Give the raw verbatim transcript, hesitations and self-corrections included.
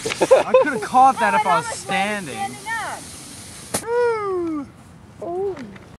I could have caught that if I was standing.